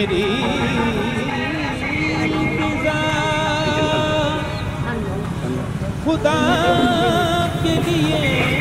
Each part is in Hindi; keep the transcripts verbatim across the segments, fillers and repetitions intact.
मेरी खुदा के लिए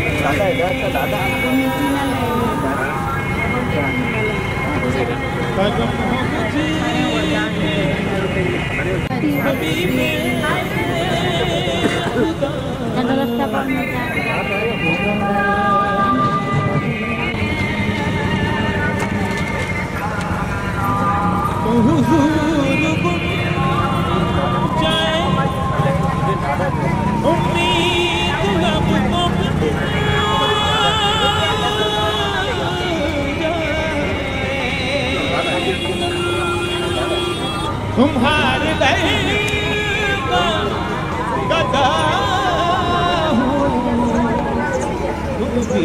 तुम्हारे दर का गदा हूँ तुम भी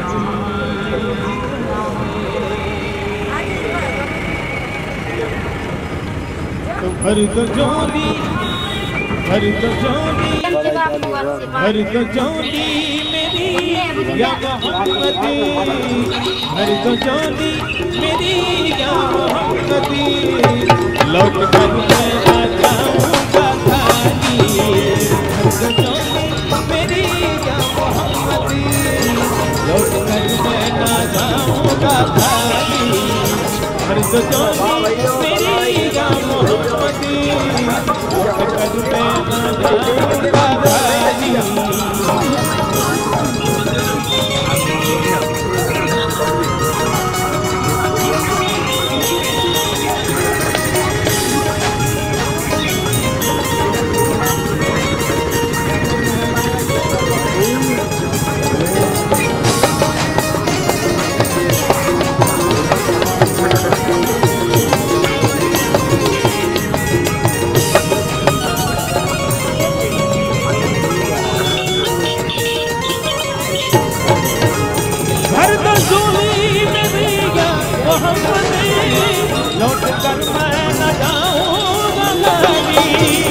हर तो जोली हर तो जोली हर तो जोली मेरी या मोहम्मदी हर तो जोली मेरी या मोहम्मदी लौट कर मैं आ जाऊंगा खाली हर तो जोली मेरी या मोहम्मदी लौट कर मैं आ जाऊंगा खाली हर तो जोली मेरी या मोहम्मदी लौट कर मैं आ जाऊंगा खाली लौट कर मैं न जाऊंगा खाली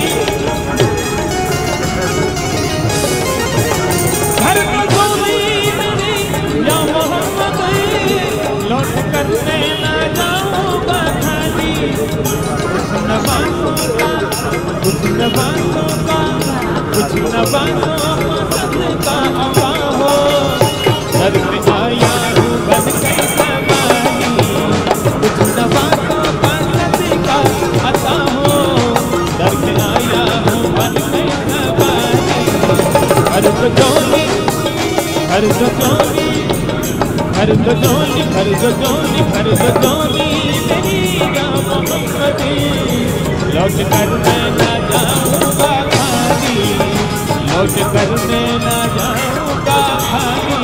घर में गोली मेरी या मोहम्मद लौट कर मैं न जाऊंगा खाली कुछ न बांधूंगा कुछ न बांधूंगा कुछ न बांधूंगा सबका हवा हो घर में आया हूँ बन के सवारी कुछ न बांधूंगा सबका आता हो घर में आया हूँ बन के सवारी हर तो जोली हर तो जोली हर तो जोली हर तो जोली हर तो जोली मेरी या मोहम्मदी लौट कर मैं न जाऊंगा खाली लौट कर मैं न जाऊंगा खाली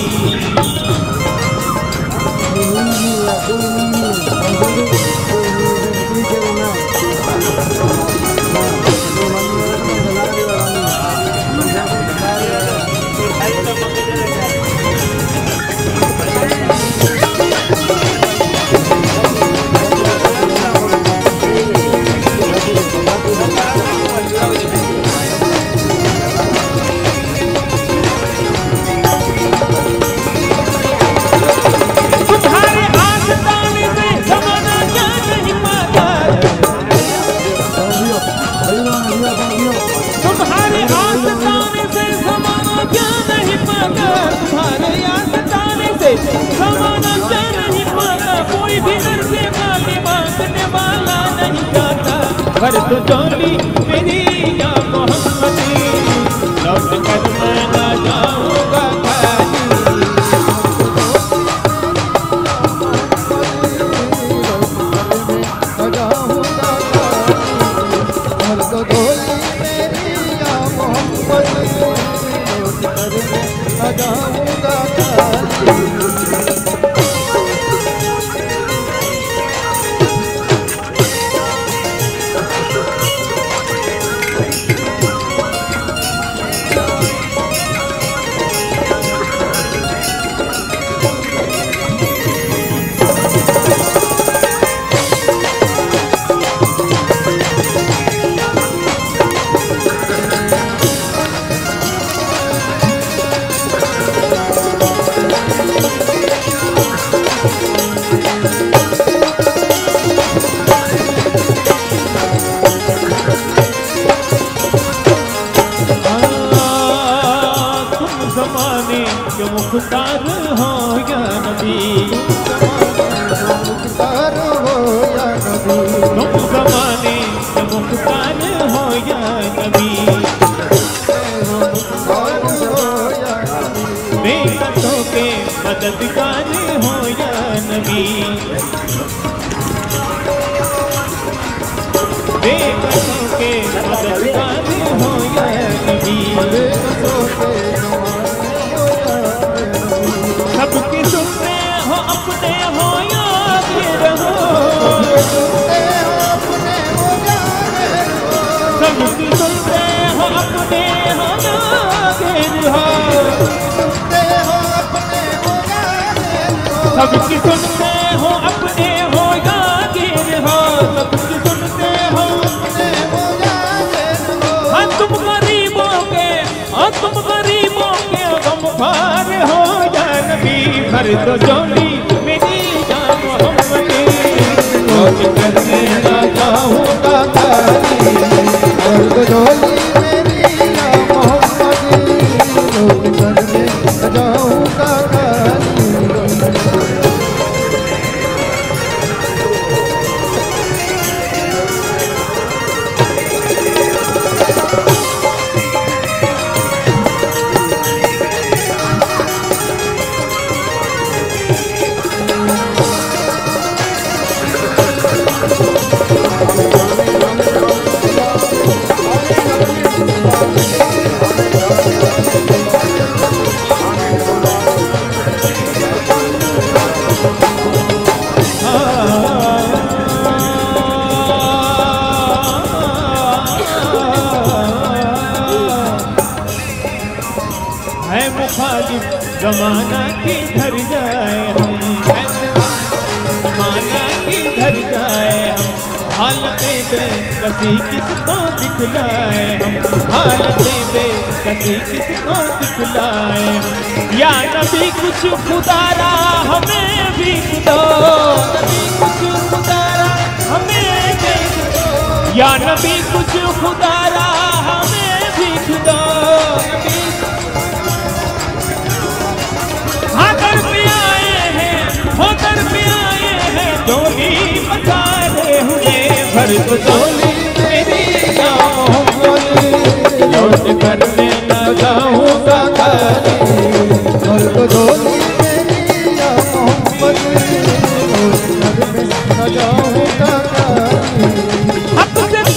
तुम्हारे आस्ताने से ज़माना क्या नहीं पाता तुम्हारे आस्ताने से ज़माना क्या नहीं पाता कोई भी घर से मांगे मांगने वाला नहीं जाता घर तो जोली मेरी या मोहम्मदी लौट कर मैं न जाऊंगा खाली मुख्तार हो या नबी, मुख्तार हो या नबी, तुम ज़माने के मुख्तार हो या नबी, मुख्तार हो या नबी, बेकसों के मददगार हो या नबी, बेकसों के मददगार हो या नबी, बेकसों के सबकी सुनते हो अपने हो या फिर हो, सबकी सुनते हो अपने हो या फिर हो, सबकी सुनते हो अपने हो या गिर हो, सबकी सुनते हो हाँ तुम गरीबों के, हाँ तुम गरीबों के गमख्वार हो या नबी, भर दो झोली मेरी या मोहम्मदी, रोज करने ना जाऊंगा खाली, भर दो झोली मेरी या मोहम्मदी, रोज करने ना जाऊंगा खाली। है मुखालिफ जमाना किधर जाए हम, जमाना किधर जाए हम, हालतें बेकसी किसको दिखलाए हम, हालतें बेकसी किसको दिखलाए हम, या नबी कुछ खुदारा हमें भी दो, नबी कुछ खुदारा हमें भी दो, या नबी कुछ खुदारा हमें भी दो, नबी हाँ दर पे आए हैं, हो दर पे आए हैं, डोली पसारे हुए, भर दो डोली मेरी या मोहम्मद, लौट कर